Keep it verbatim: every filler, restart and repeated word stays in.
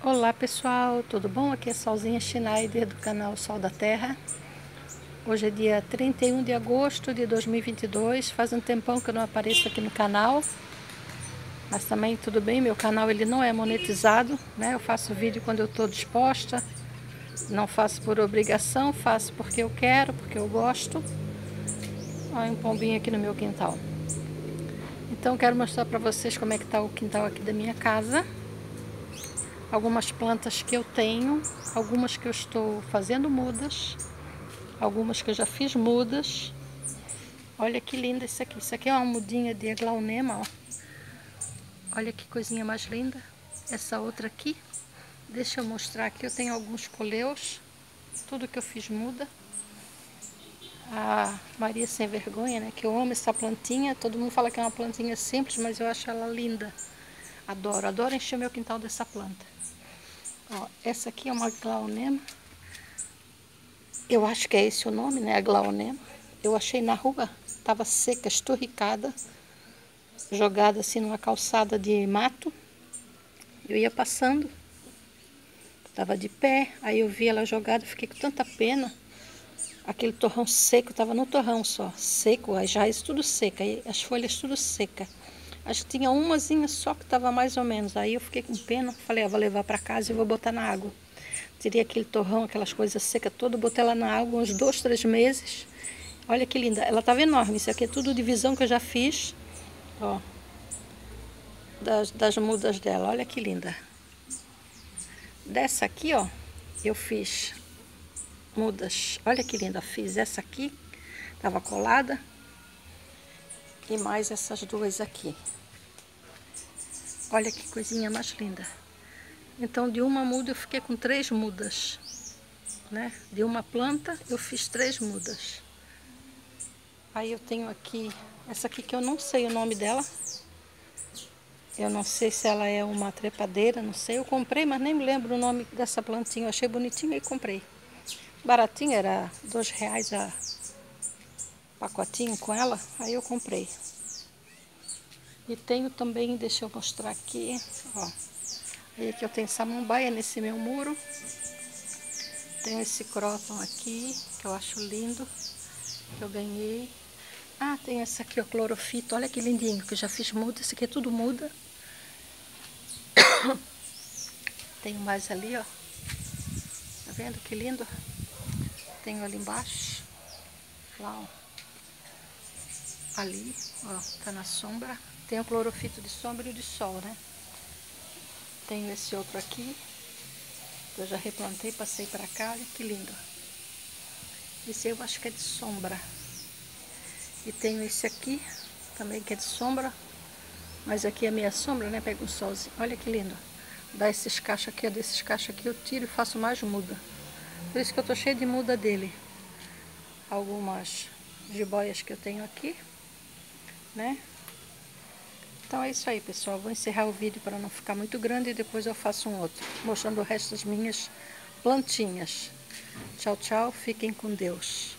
Olá pessoal, tudo bom? Aqui é Solzinha Schneider do canal Sol da Terra. Hoje é dia trinta e um de agosto de dois mil e vinte e dois. Faz um tempão que eu não apareço aqui no canal, mas também tudo bem, meu canal ele não é monetizado, né? Eu faço vídeo quando eu estou disposta, não faço por obrigação, faço porque eu quero, porque eu gosto. Olha um pombinho aqui no meu quintal. Então quero mostrar para vocês como é que está o quintal aqui da minha casa. Algumas plantas que eu tenho, algumas que eu estou fazendo mudas, algumas que eu já fiz mudas. Olha que linda isso aqui. Isso aqui é uma mudinha de aglaonema, ó. Olha que coisinha mais linda. Essa outra aqui, deixa eu mostrar aqui, eu tenho alguns coleus, tudo que eu fiz muda. A Maria Sem Vergonha, né, que eu amo essa plantinha. Todo mundo fala que é uma plantinha simples, mas eu acho ela linda. Adoro, adoro encher meu quintal dessa planta. Ó, essa aqui é uma aglaonema. Eu acho que é esse o nome, né? Aglaonema. Eu achei na rua, estava seca, esturricada, jogada assim numa calçada de mato. Eu ia passando, estava de pé, aí eu vi ela jogada, fiquei com tanta pena. Aquele torrão seco, estava no torrão só, seco, as raízes tudo seca, as folhas tudo seca. Acho que tinha umazinha só que estava mais ou menos. Aí eu fiquei com pena, falei, ah, vou levar para casa e vou botar na água. Tirei aquele torrão, aquelas coisas secas todas, botei ela na água uns dois, três meses. Olha que linda, ela estava enorme. Isso aqui é tudo divisão que eu já fiz, ó, das, das mudas dela. Olha que linda. Dessa aqui, ó, eu fiz mudas. Olha que linda, fiz essa aqui, estava colada. E mais essas duas aqui. Olha que coisinha mais linda. Então, de uma muda eu fiquei com três mudas, né? De uma planta eu fiz três mudas. Aí eu tenho aqui, essa aqui que eu não sei o nome dela. Eu não sei se ela é uma trepadeira, não sei. Eu comprei, mas nem me lembro o nome dessa plantinha. Eu achei bonitinha e comprei. Baratinha, era dois reais a pacotinho com ela. Aí eu comprei. E tenho também, deixa eu mostrar aqui, ó. Aí aqui eu tenho samambaia nesse meu muro. Tenho esse cróton aqui, que eu acho lindo, que eu ganhei. Ah, tem essa aqui, o clorofito. Olha que lindinho, que eu já fiz muda. Esse aqui é tudo muda. Tenho mais ali, ó. Tá vendo que lindo? Tenho ali embaixo. Lá, ó. Ali, ó, tá na sombra. Tem o clorofito de sombra e o de sol, né? Tenho esse outro aqui. Eu já replantei, passei pra cá. Olha que lindo. Esse eu acho que é de sombra. E tenho esse aqui, também que é de sombra. Mas aqui é a minha sombra, né? Pega um solzinho. Olha que lindo. Dá esses cachos aqui, ó, desses cachos aqui eu tiro e faço mais muda. Por isso que eu tô cheia de muda dele. Algumas jiboias que eu tenho aqui, né? Então é isso aí, pessoal. Vou encerrar o vídeo para não ficar muito grande e depois eu faço um outro, mostrando o resto das minhas plantinhas. Tchau, tchau. Fiquem com Deus.